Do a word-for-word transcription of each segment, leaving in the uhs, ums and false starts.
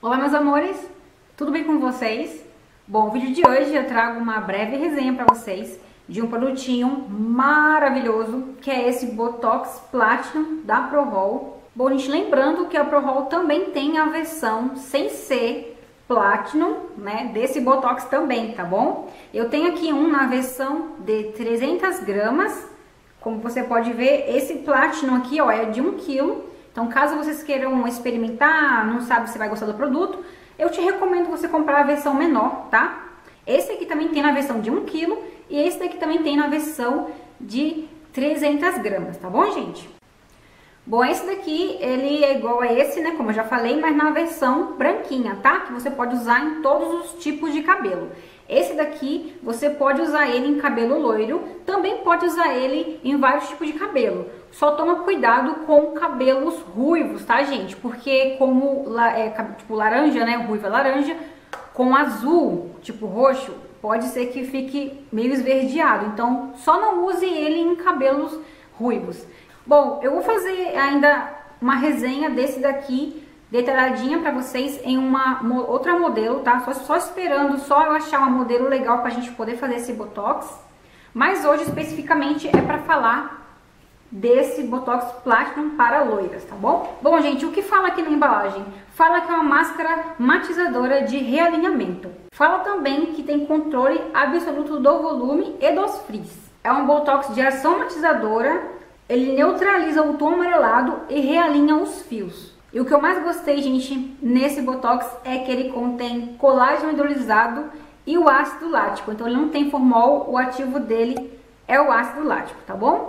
Olá, meus amores, tudo bem com vocês? Bom, no vídeo de hoje eu trago uma breve resenha para vocês de um produtinho maravilhoso, que é esse Botox Platinum da ProHoll. Bom, gente, lembrando que a ProHoll também tem a versão sem ser Platinum, né, desse Botox também, tá bom? Eu tenho aqui um na versão de trezentas gramas, como você pode ver, esse Platinum aqui, ó, é de um quilo. Então, caso vocês queiram experimentar, não sabe se vai gostar do produto, eu te recomendo você comprar a versão menor, tá? Esse aqui também tem na versão de um quilo e esse daqui também tem na versão de trezentas gramas, tá bom, gente? Bom, esse daqui, ele é igual a esse, né, como eu já falei, mas na versão branquinha, tá? Que você pode usar em todos os tipos de cabelo. Esse daqui, você pode usar ele em cabelo loiro, também pode usar ele em vários tipos de cabelo. Só toma cuidado com cabelos ruivos, tá, gente? Porque como é tipo laranja, né, ruiva laranja, com azul, tipo roxo, pode ser que fique meio esverdeado. Então, só não use ele em cabelos ruivos. Bom, eu vou fazer ainda uma resenha desse daqui detalhadinha para vocês em uma outra modelo, tá? Só, só esperando só eu achar uma modelo legal pra gente poder fazer esse Botox. Mas hoje especificamente é para falar desse Botox Platinum para loiras, tá bom? Bom, gente, o que fala aqui na embalagem? Fala que é uma máscara matizadora de realinhamento. Fala também que tem controle absoluto do volume e dos frizz. É um Botox de ação matizadora. Ele neutraliza o tom amarelado e realinha os fios. E o que eu mais gostei, gente, nesse Botox é que ele contém colágeno hidrolisado e o ácido lático. Então ele não tem formol, o ativo dele é o ácido lático, tá bom?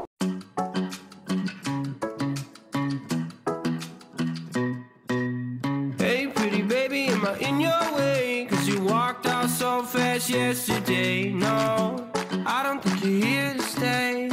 Hey pretty baby, am I in your way? Cause you walked out so fast yesterday. No, I don't think you're here to stay.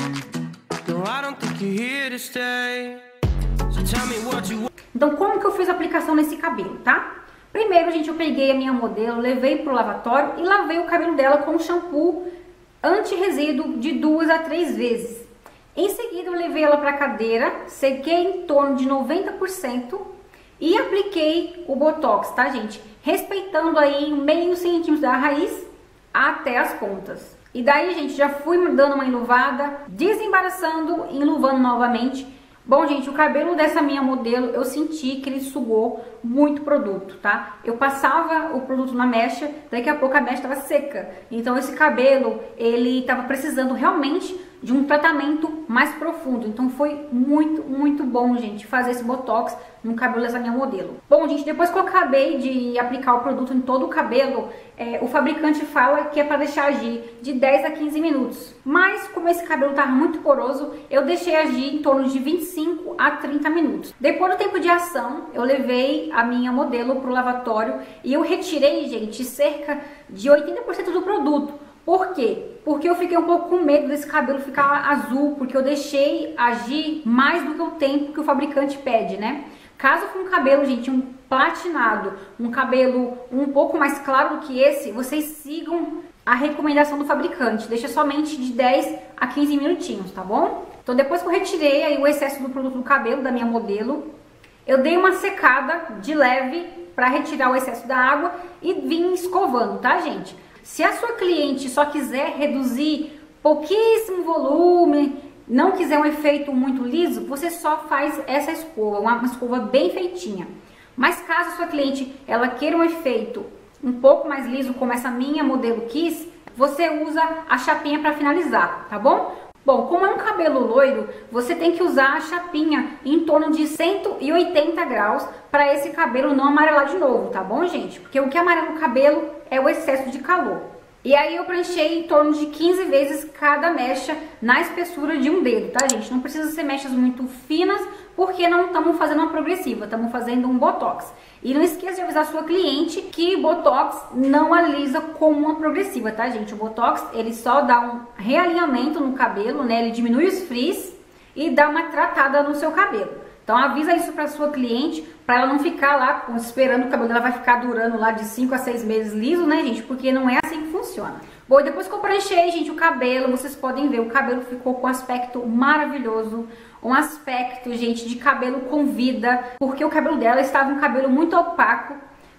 No, I don't think you're here to stay. So tell me what you want. Então, como que eu fiz a aplicação nesse cabelo, tá? Primeiro, gente, eu peguei a minha modelo, levei pro lavatório e lavei o cabelo dela com shampoo anti-resíduo de duas a três vezes. Em seguida, eu levei ela pra cadeira, sequei em torno de noventa por cento e apliquei o Botox, tá, gente? Respeitando aí meio centímetro da raiz até as pontas. E daí, gente, já fui dando uma enluvada, desembaraçando e enluvando novamente. Bom, gente, o cabelo dessa minha modelo, eu senti que ele sugou muito produto, tá? Eu passava o produto na mecha, daqui a pouco a mecha estava seca. Então esse cabelo, ele estava precisando realmente de um tratamento mais profundo. Então foi muito, muito bom, gente, fazer esse Botox no cabelo dessa minha modelo. Bom, gente, depois que eu acabei de aplicar o produto em todo o cabelo, é, o fabricante fala que é para deixar agir de dez a quinze minutos. Mas como esse cabelo estava muito poroso, eu deixei agir em torno de vinte e cinco a trinta minutos. Depois do tempo de ação, eu levei a minha modelo pro lavatório e eu retirei, gente, cerca de oitenta por cento do produto. Por quê? Porque eu fiquei um pouco com medo desse cabelo ficar azul, porque eu deixei agir mais do que o tempo que o fabricante pede, né? Caso for um cabelo, gente, um platinado, um cabelo um pouco mais claro do que esse, vocês sigam a recomendação do fabricante. Deixa somente de dez a quinze minutinhos, tá bom? Então depois que eu retirei aí o excesso do produto do cabelo da minha modelo, eu dei uma secada de leve para retirar o excesso da água e vim escovando, tá, gente? Se a sua cliente só quiser reduzir pouquíssimo volume, não quiser um efeito muito liso, você só faz essa escova, uma escova bem feitinha. Mas caso a sua cliente ela queira um efeito um pouco mais liso, como essa minha modelo quis, você usa a chapinha para finalizar, tá bom? Bom, como é um cabelo loiro, você tem que usar a chapinha em torno de cento e oitenta graus para esse cabelo não amarelar de novo, tá bom, gente? Porque o que amarela o cabelo é o excesso de calor. E aí eu preenchei em torno de quinze vezes cada mecha na espessura de um dedo, tá, gente? Não precisa ser mechas muito finas, porque não estamos fazendo uma progressiva, estamos fazendo um Botox. E não esqueça de avisar a sua cliente que Botox não alisa como uma progressiva, tá, gente? O Botox, ele só dá um realinhamento no cabelo, né? Ele diminui os frizz e dá uma tratada no seu cabelo. Então avisa isso para sua cliente, para ela não ficar lá esperando o cabelo dela vai ficar durando lá de cinco a seis meses liso, né, gente? Porque não é assim que funciona. Bom, e depois que eu preenchei, gente, o cabelo, vocês podem ver, o cabelo ficou com um aspecto maravilhoso. Um aspecto, gente, de cabelo com vida, porque o cabelo dela estava um cabelo muito opaco,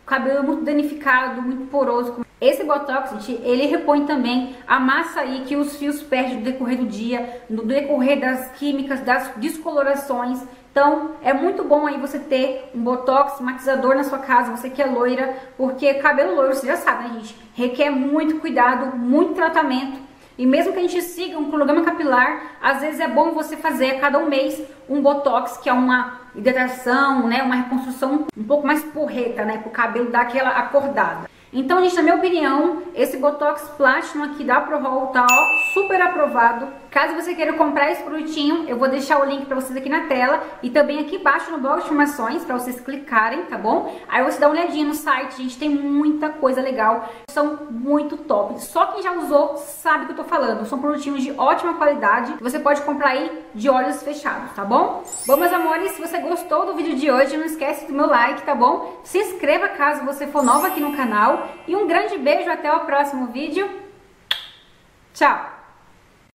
o cabelo muito danificado, muito poroso. Esse Botox, gente, ele repõe também a massa aí que os fios perdem no decorrer do dia, no decorrer das químicas, das descolorações. Então, é muito bom aí você ter um Botox matizador na sua casa, você que é loira, porque cabelo loiro, você já sabe, né, gente? Requer muito cuidado, muito tratamento. E mesmo que a gente siga um cronograma capilar, às vezes é bom você fazer a cada um mês um Botox, que é uma hidratação, né, uma reconstrução um pouco mais porreta, né, para o cabelo dar aquela acordada. Então, gente, na minha opinião, esse Botox Platinum aqui da ProHoll tá, ó, super aprovado. Caso você queira comprar esse produtinho, eu vou deixar o link pra vocês aqui na tela e também aqui embaixo no blog de informações pra vocês clicarem, tá bom? Aí você dá uma olhadinha no site, gente, tem muita coisa legal, são muito top. Só quem já usou sabe o que eu tô falando, são produtinhos de ótima qualidade, que você pode comprar aí de olhos fechados, tá bom? Bom, meus amores, se você gostou do vídeo de hoje, não esquece do meu like, tá bom? Se inscreva caso você for nova aqui no canal e um grande beijo, até o próximo vídeo. Tchau!